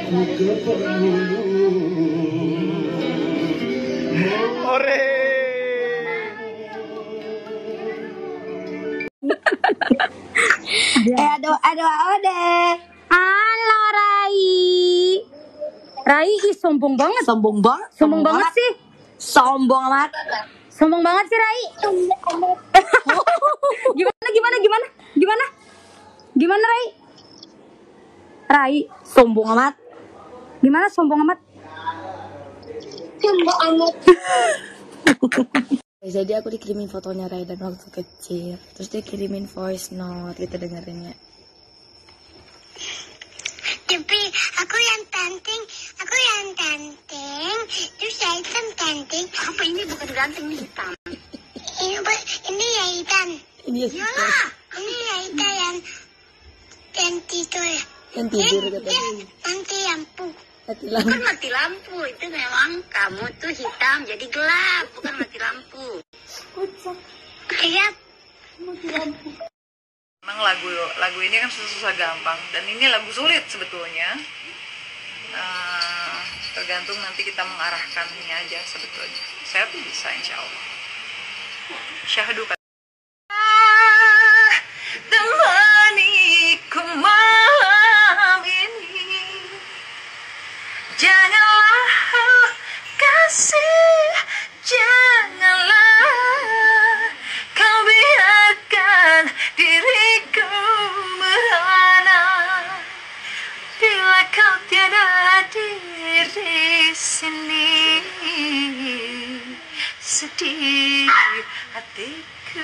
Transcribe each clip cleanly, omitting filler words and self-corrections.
Ore. Deh. Halo Rai. Rai sombong banget. Sombong banget. Sombong banget sih. Sombong amat. Sombong banget sih Rai. Gimana Rai? Rai, Sombong amat. gimana sombong amat? Sombong amat. Jadi aku dikirimin fotonya Raidan waktu kecil. Terus dia kirimin voice note, kita dengerinnya. Tapi aku yang ganteng. Terus Raidan ganteng. Apa ini bukan ganteng, ini hitam. Ini Raidan. Ini ya. Ini Raidan yang tidur. Yang tidur katanya. Nanti lampu. Mati lampu. Bukan mati lampu, itu memang kamu tuh hitam jadi gelap, bukan mati lampu. Gelap. Memang lagu ini kan susah gampang dan ini lagu sulit sebetulnya. Tergantung nanti kita mengarahkannya aja sebetulnya. Saya tuh bisa insya Allah. Syahdu temaniku malam ini, janganlah kasih, janganlah kau biarkan diriku merana bila kau tiada di sini. Sedih hatiku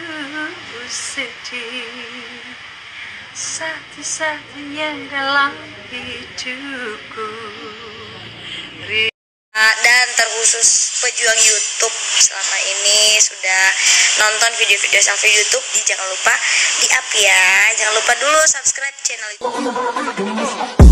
sedih, satu-satunya dalam hidupku. Dan terkhusus pejuang YouTube selama ini sudah nonton video-video Safi YouTube, jangan lupa di up ya. Jangan lupa dulu subscribe channel itu.